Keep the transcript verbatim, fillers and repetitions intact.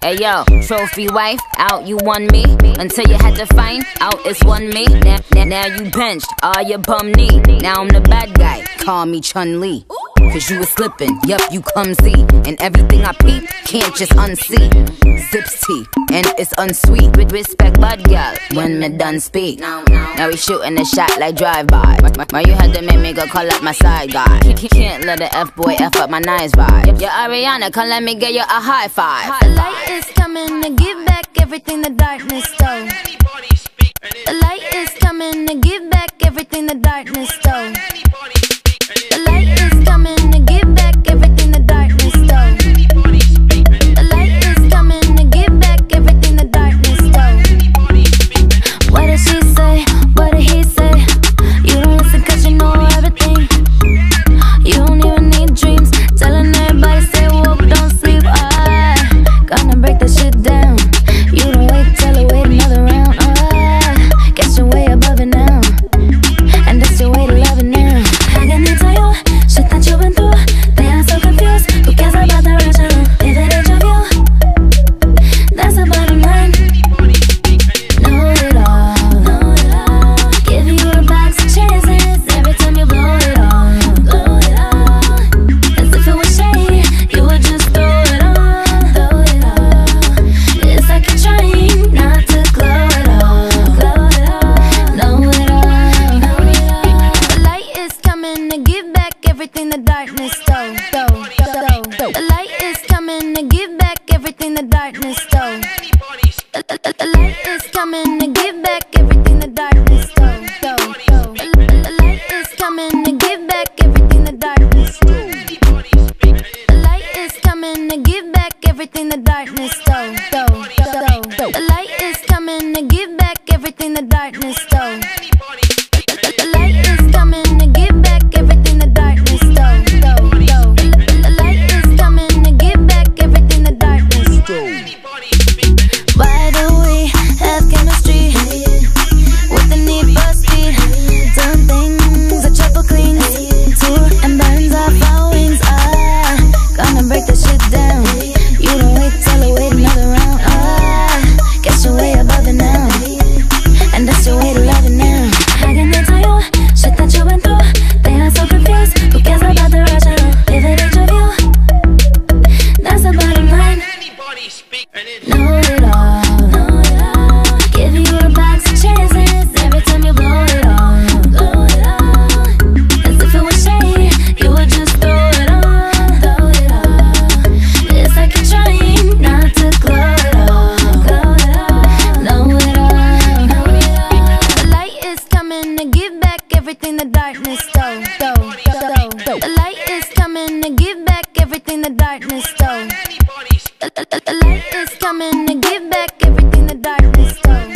Hey yo, trophy wife, out you won me. Until you had to find out it's one me. Now, now, now you benched, all your bum knee. Now I'm the bad guy, call me Chun-Li. Cause you was slipping, yup, you clumsy. And everything I peep, can't just unsee. Zips tea, and it's unsweet. With respect, bud girl, when me done speak. Now we shooting a shot like drive-by. Why you had to make me go call up my side guy? Can't let the F-boy F up my nice vibe. You're Ariana, come let me get you a high five. The light is coming to give back everything the darkness stole. The light is coming to give back everything the darkness stole. The light is coming to give back everything the darkness stole. The light is coming to give back everything the darkness stole. What did she say? What did he say? You don't listen cause you know everything. You don't even need dreams. Telling everybody stay woke, don't sleep. I gonna break that shit down. You don't wait till I wait another round. I guess you're way above it now. And that's your way to love it now. I can tell you shit that you've been through. They are so confused. Who cares about the rational? If it ain't your view, that's the bottom line. Know it all, know it all. Give you a box of chances every time you blow it all, blow it all. As if it was shade, you would just throw it all, throw it all. It's like you're trying not to glow it all, glow it all. Know it all, know it all. The light is coming to give back everything the darkness stole, stole, stole. The light is coming to give back everything the darkness stole. The, the, the light is coming to give back everything the darkness stole, stole, stole. The, the light is coming to give back everything the darkness stole. The light is coming to give back everything the darkness stole, stole, stole. The light is coming to give back everything the darkness stole. The, the light is coming to give back everything the darkness stole, stole, stole. The, the light is coming to give back everything the darkness stole. Why do we have chemistry with the need for speed? Doing things that triple clean to and burns off our wings. Ah, gonna break that shit down. You don't wait till I wait another round. Ah, guess you're way above it now. And that's your way to love it now. I can tell you shit that you've been through. They are so confused. Who cares about the rational? If it ain't your view, that's the bottom line. Know it all, know it all. Give you a box of chances every time you blow it all, blow it all. As if it was shade, you would just throw it all, throw it all. It's like you're trying not to glow it all, glow it all. Know it all, know it all. The light is coming to give back everything the darkness stole, stole, stole. The light is coming to give back everything the darkness stole. The, the, the light is coming to give back everything the darkness stole.